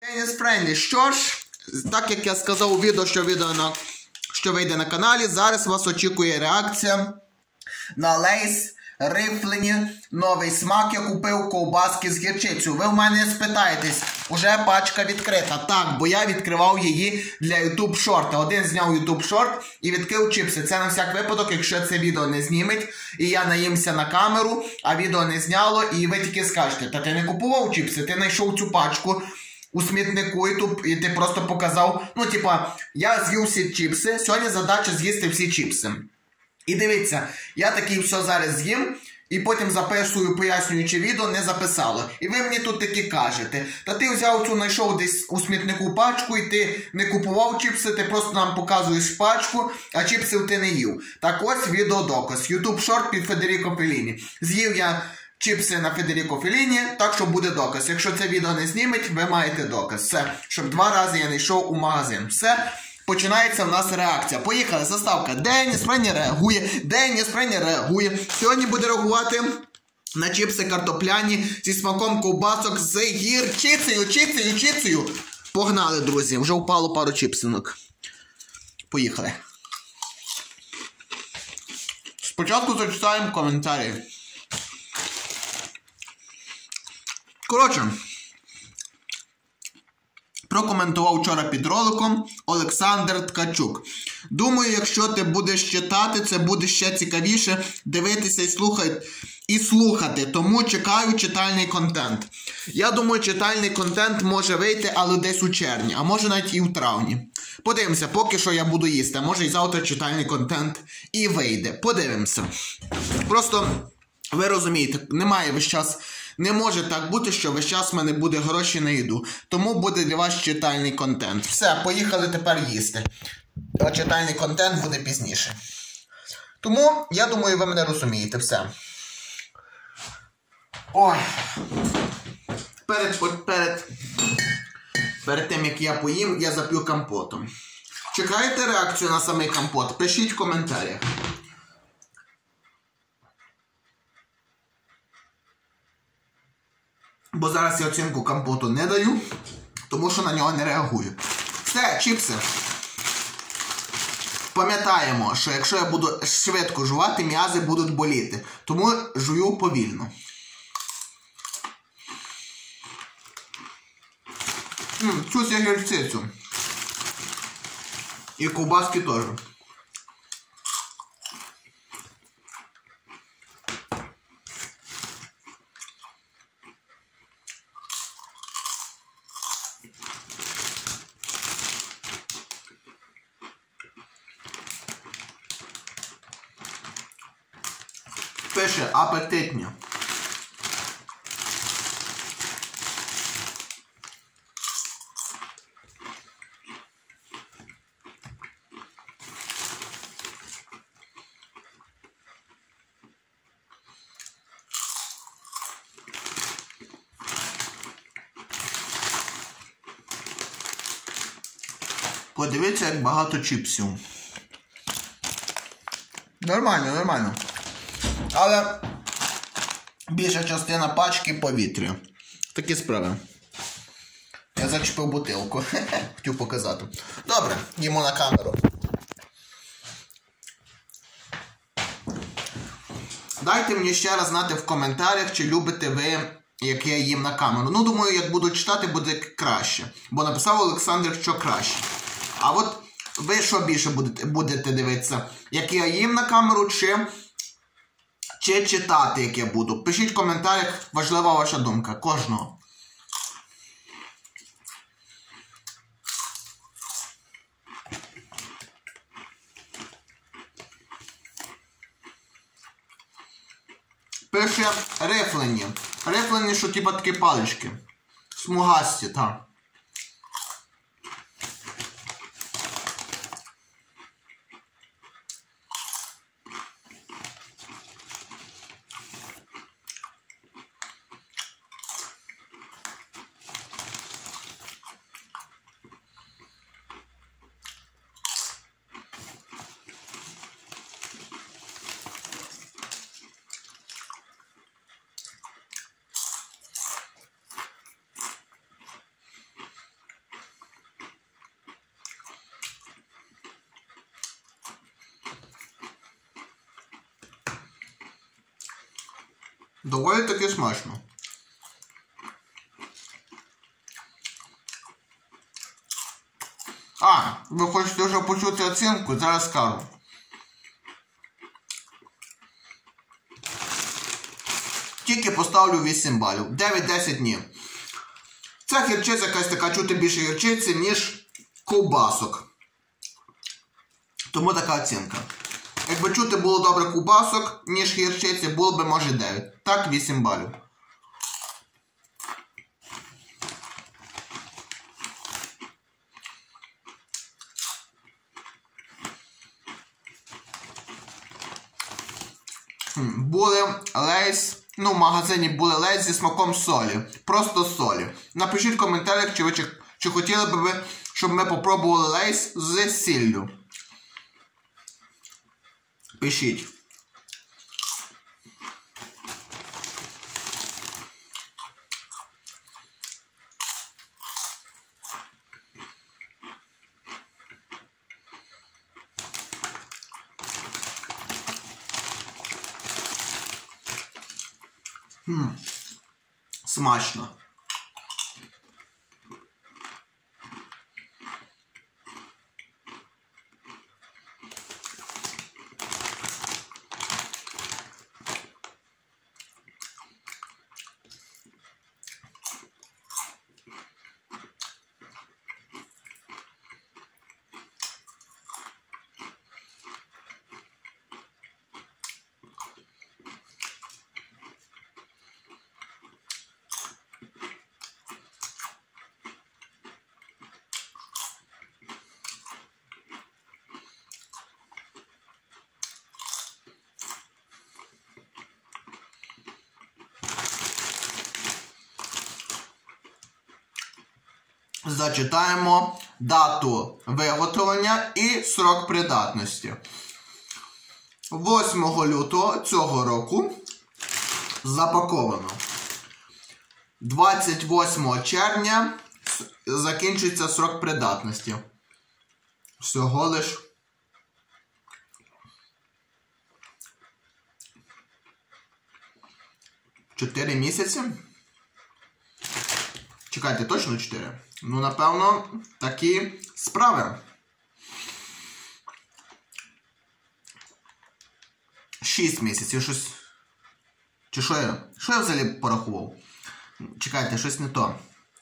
Деніс Френдлі. Що ж, так як я сказав у відео, що вийде на каналі, зараз вас очікує реакція на Лейс рифлені новий смак. Я купив ковбаски з гірчицею. Ви в мене спитаєтесь, уже пачка відкрита. Так, бо я відкривав її для YouTube шорта. Один зняв YouTube шорт і відкрив чіпси. Це на всяк випадок, якщо це відео не зніметь, і я наїмся на камеру, а відео не зняло, і ви тільки скажете, та ти не купував чіпси, ти знайшов цю пачку у смітнику і ти просто показав, я з'їв всі чіпси, сьогодні задача з'їсти всі чіпси. І дивіться, я такий все зараз з'їм, і потім записую пояснюючи відео, не записало. І ви мені тут таки кажете, та ти взяв цю, знайшов десь у смітнику пачку, і ти не купував чіпси, ти просто нам показуєш пачку, а чіпсів ти не їв. Так ось відеодоказ. YouTube шорт під Федеріко Фелліні. З'їв я чіпси на Федеріко Фелліні, так що буде доказ. Якщо це відео не зніметь, ви маєте доказ. Все, щоб 2 рази я не йшов у магазин. Все. Починається в нас реакція. Поїхали, заставка. Деніс Френдлі реагує. Деніс Френдлі реагує. Сьогодні буде реагувати на чіпси картопляні зі смаком ковбасок з гірчицею. Погнали, друзі. Вже впало пару чіпсинок. Поїхали. Спочатку зачитаємо коментарі. Коротше, прокоментував вчора під роликом Олександр Ткачук. Думаю, якщо ти будеш читати, це буде ще цікавіше дивитися і слухати. Тому чекаю читальний контент. Я думаю, читальний контент може вийти, але десь у червні, а може навіть і в травні. Подивимося, поки що я буду їсти. Може і завтра читальний контент і вийде. Подивимося. Просто, ви розумієте, немає весь час... Не може так бути, що весь час в мене буде гроші на їду. Тому буде для вас читальний контент. Все, поїхали тепер їсти. А читальний контент буде пізніше. Тому, я думаю, ви мене розумієте. Все. Ой. Перед тим, як я поїм, я зап'ю компотом. Чекаєте реакцію на самий компот? Пишіть в коментарях. Бо зараз я оцінку компоту не даю, тому що на нього не реагую. Все, чіпси. Пам'ятаємо, що якщо я буду швидко жувати, м'язи будуть боліти. Тому жую повільно. Цю гірчицю. І ковбаски теж. Пише апетитні. Подивіться, як багато чіпсів. Нормально, нормально. Але більша частина пачки повітря. Такі справи. Я зачепив бутилку. Хотів показати. Добре, їмо на камеру. Дайте мені ще раз знати в коментарях, чи любите ви, як я їм на камеру. Ну, думаю, як буду читати, буде краще. Бо написав Олександр, що краще. А от ви що більше будете дивитися? Як я їм на камеру, чи читати, як я буду? Пишіть в коментарях, важлива ваша думка. Кожного. Пише рифлені. Рифлені, що типа такі палички. Смугасті, так. Доволі таки смачно. Ви хочете вже почути оцінку? Зараз скажу. Тільки поставлю 8 балів. 9-10 ні. Ця гірчиця якась така, чути більше гірчиці, ніж ковбасок. Тому така оцінка. Якби чути було добре ковбасок, ніж гірчиці, було б може 9. Так, 8 балів. Були Лейс, в магазині були Лейс зі смаком солі. Просто солі. Напишіть в коментарях, чи хотіли б ви, щоб ми попробували Лейс з сіллю. Пишіть. Смачно. Зачитаємо дату виготовлення і срок придатності. 8 лютого цього року запаковано. 28 червня закінчується срок придатності. Всього лиш 4 місяці. Чекайте, точно 4? Напевно, такі справи. 6 місяців, щось... Чи що я? Що я взагалі порахував? Чекайте, щось не то.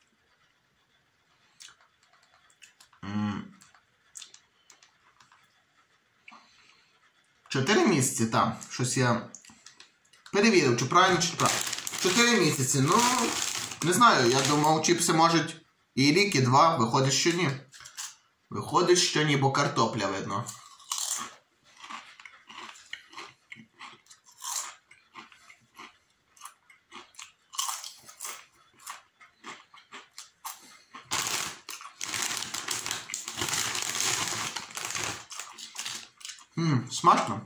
4 місяці, так. Щось я перевірив, чи правильно, чи правильно. 4 місяці, не знаю, я думав, чіпси можуть і рік, і 2, виходить, що ні. Виходить, що ні, бо картопля видно. Смачно.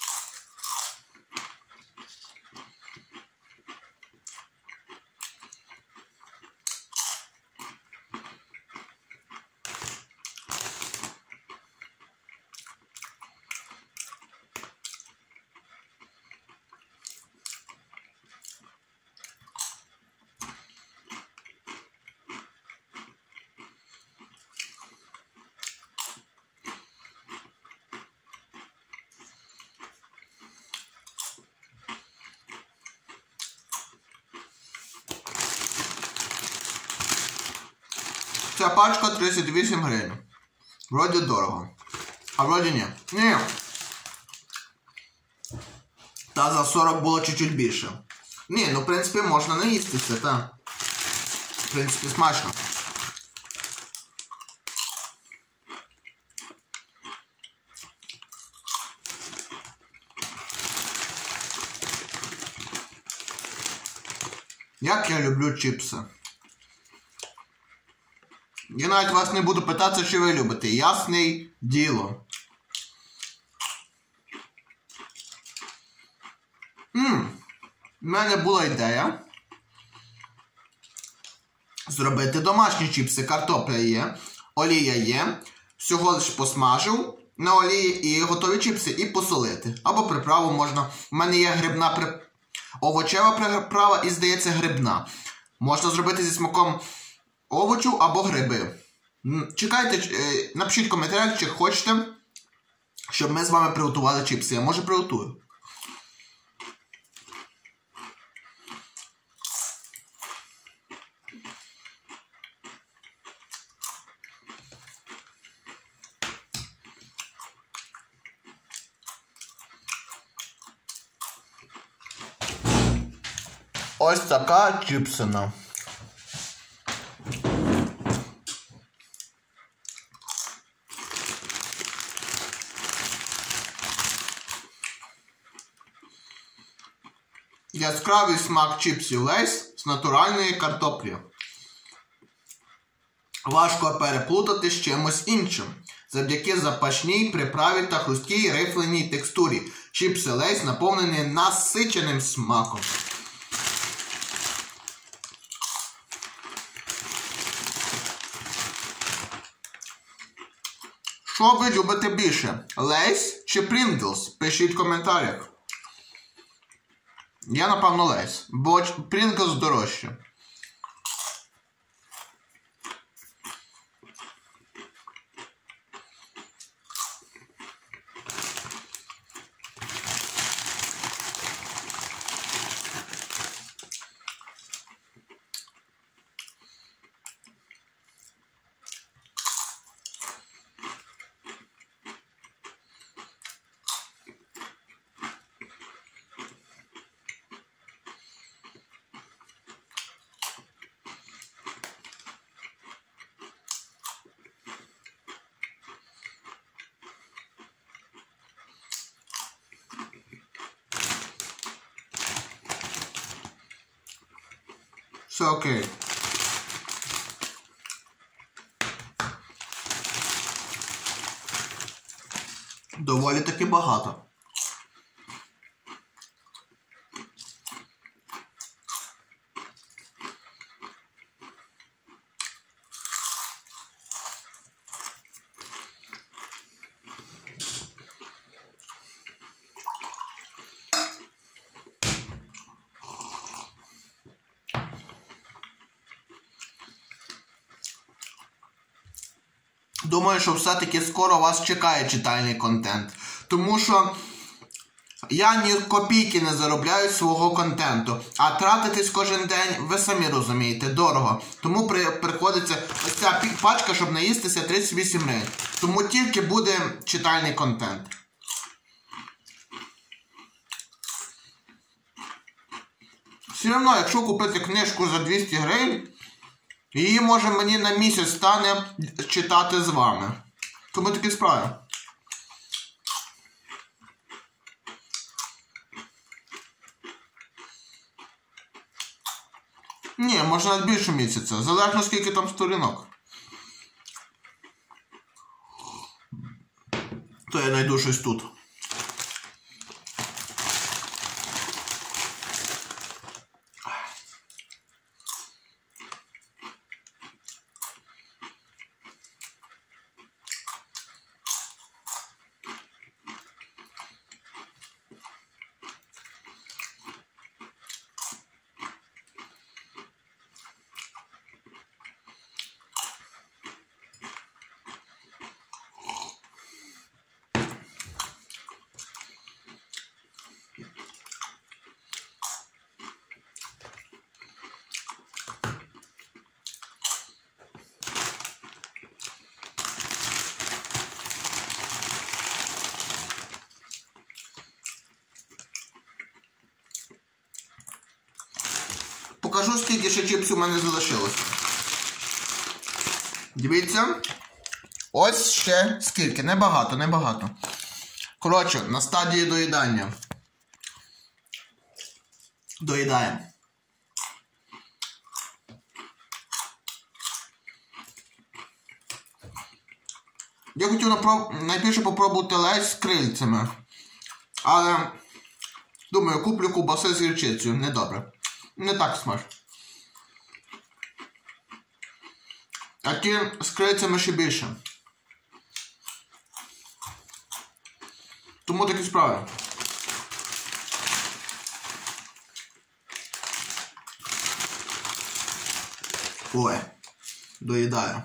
Ця пачка 38 гривень. Вроді дорого. А вроді ні. Ні. Та за 40 було чуть-чуть більше. Ні, в принципі, можна наїстися, та. В принципі, смачно. Як я люблю чіпси. Я навіть вас не буду питати, що ви любите. Ясне діло. У мене була ідея зробити домашні чіпси. Картопля є, олія є. Всього лиш посмажив на олії і готові чіпси і посолити. Або приправу можна. У мене є овочева приправа і, здається, грибна. Можна зробити зі смаком овочу або гриби. Чекайте, напишіть в коментарях, чи хочете, щоб ми з вами приготували чіпси. Я, може, приготую. Ось така чіпсина. Яскравий смак чіпсів Лейс з натуральної картоплі. Важко переплутати з чимось іншим. Завдяки запашній приправі та хрусткій рифленій текстурі. Чіпси Лейс наповнені насиченим смаком. Що ви любите більше? Лейс чи Прінглс? Пишіть в коментарях. Я, напевно, Лейс, бо Прінглс дорожче. Все окей. Доволі таки багато. Думаю, що все-таки скоро вас чекає читальний контент. Тому що я ні копійки не заробляю свого контенту. А тратитись кожен день, ви самі розумієте, дорого. Тому приходиться ось ця пачка, щоб наїстися, 38 гривень. Тому тільки буде читальний контент. Все одно, якщо купити книжку за 200 гривень, її, може, мені на місяць стане читати з вами. Тому такі справи. Ні, можна більше місяця. Залежно скільки там сторінок. То я знайду щось тут. Покажу, скільки ще чіпсів у мене залишилось. Дивіться. Ось ще скільки. Небагато, небагато. Коротше, на стадії доїдання. Доїдаємо. Я хотів найбільше попробувати Лейс з крильцями. Але, думаю, куплю ковбаси з гірчицею. Недобре. Не так смачно. А ті з крильцями ще більше. Тому такі справи. Ой, доїдаю.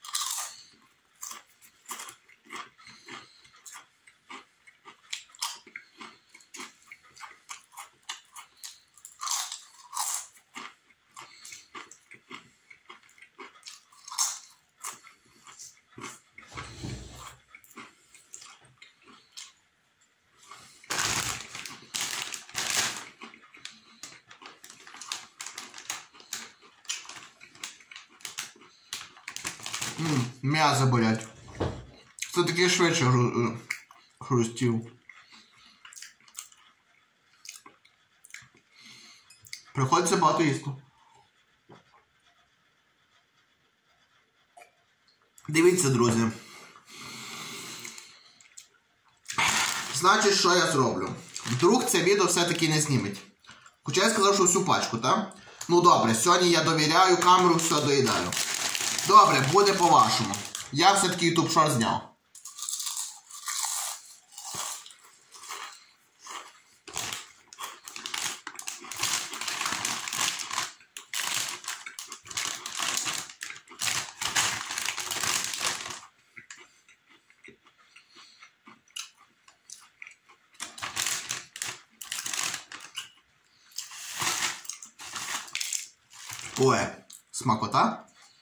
М'ясо болять. Це таки швидше хрустів. Приходиться багато їсти. Дивіться, друзі. Значить, що я зроблю? Вдруг це відео все-таки не зніметь. Хоча я сказав, що всю пачку, так? Ну добре, сьогодні я довіряю камеру, все доїдаю. Добре, буде по-вашому. Я все-таки YouTube Short зняв. Ой, смакота.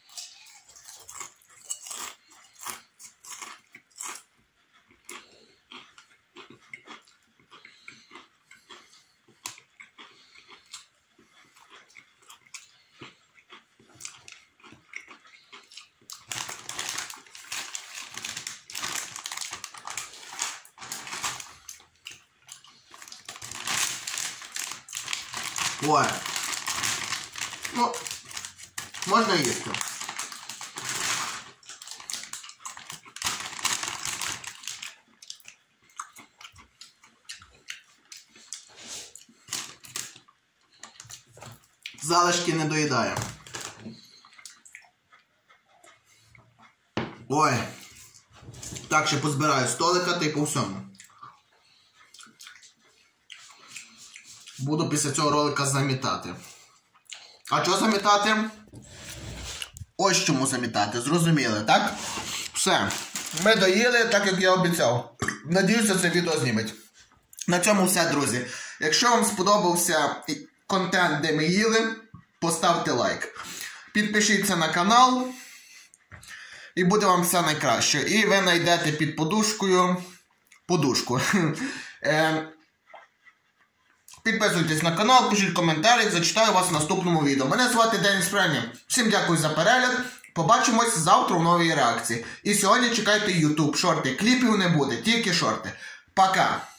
Ой. Ну, можна їсти. Залишки не доїдає. Ой. Так, ще позбираю столика та й по всьому. Буду після цього ролика замітати. А що замітати? Ось чому замітати. Зрозуміли, так? Все. Ми доїли, так як я обіцяв. Надіюся, це відео зніметь. На цьому все, друзі. Якщо вам сподобався контент, де ми їли, поставте лайк. Підпишіться на канал. І буде вам все найкраще. І ви знайдете під подушкою подушку. Підписуйтесь на канал, пишіть коментарі, зачитаю вас в наступному відео. Мене звати Деніс Прем'єр. Всім дякую за перегляд. Побачимось завтра в новій реакції. І сьогодні чекайте YouTube шорти. Кліпів не буде, тільки шорти. Пока!